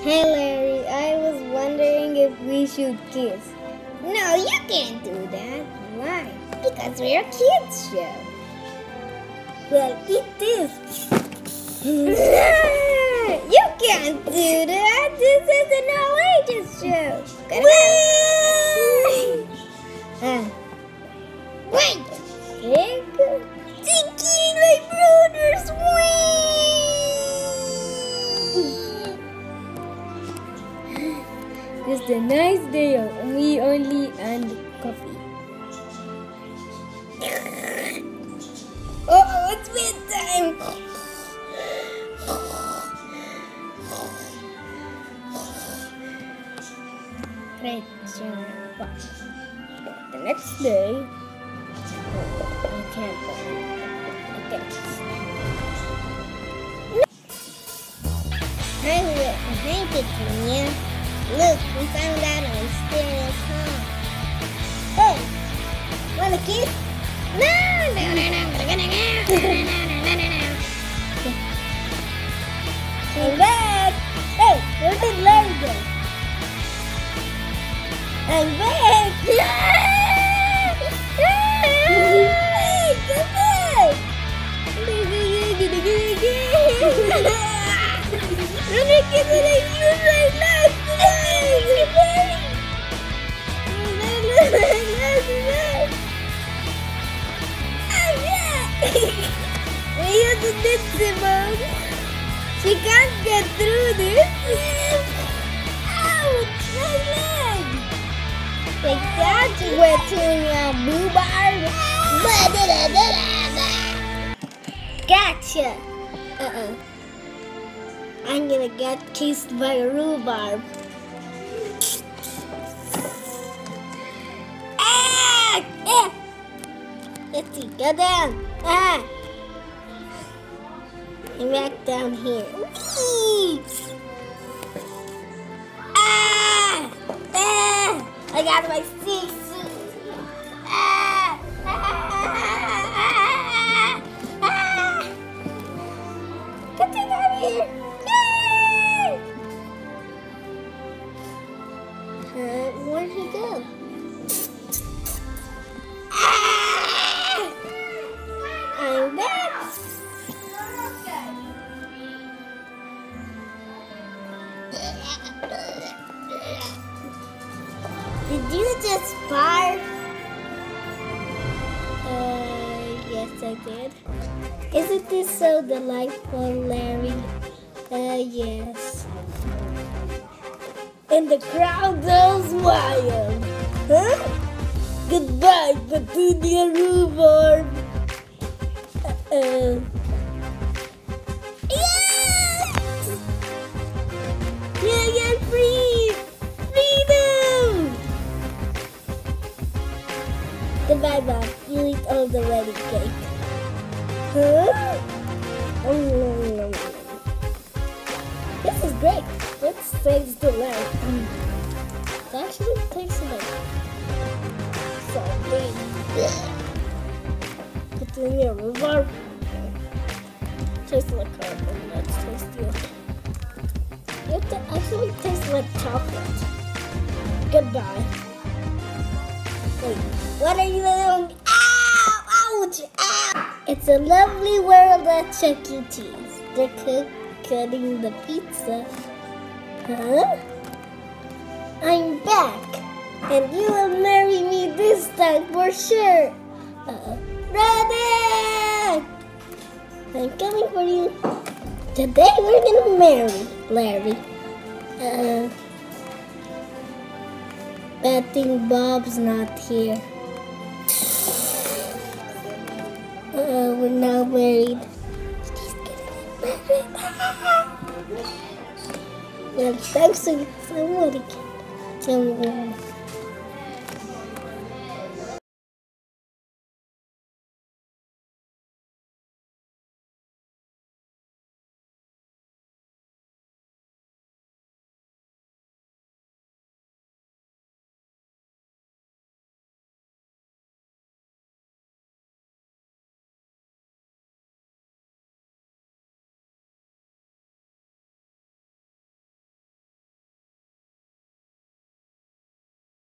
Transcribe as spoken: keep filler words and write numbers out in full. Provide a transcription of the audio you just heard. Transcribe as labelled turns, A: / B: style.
A: Hey Larry, I was wondering if we should kiss. No, you can't do that. Why? Because we're a kids show. Well, it is. You can't do that. This is an all-ages show. Wait! Uh, wait! Take Thinking like brothers. Wait! Just a nice day of me only and coffee. Oh, it's bedtime. Right, the next day, oh, I can't. I can't. Hi, hi, Petunia. Look, we found out our mysterious home. Hey, wanna kiss? No, no, no, no, no, no, no, no. I'm back. Hey, where did Larry go? I'm back! Hey, come back! Run again and I use my last we use this, Simone. She can't get through this. Ouch! My leg! Like that, Petunia rhubarb. Gotcha. Uh-uh. I'm gonna get kissed by a rhubarb. Ah! Eh! Let's see. Go down. Ah! I'm back down here. Whee! Ah! Ah! I got my six suit. Ah! Ah! Ah! Ah! Get out of here! Yay! Uh, where'd he go? Ah! I'm back. Did you just fart? Uh, yes I did. Isn't this so delightful, Larry? Uh, yes. And the crowd goes wild. Huh? Goodbye, Petunia rhubarb. Uh-oh. Yes! Yeah, I'm free! Freedom! Goodbye, Bob. You eat all the wedding cake. Huh? Oh, no, no, no. This is great. Let's taste the land. Mm. It actually tastes like something. Petunia rhubarb. Tastes like carbon. Let's taste it. It actually tastes like chocolate. Goodbye. Wait, what are you doing? Ow! Ouch! Ow! It's a lovely world at Chuck E. Cheese. The cook cutting the pizza. Huh? I'm back. And you will marry me this time for sure. Uh-oh. Ready! I'm coming for you. Today we're gonna marry Larry. Uh, bad thing Bob's not here. Uh, we're now married. She's getting married. Well, thanks to somebody. Someone.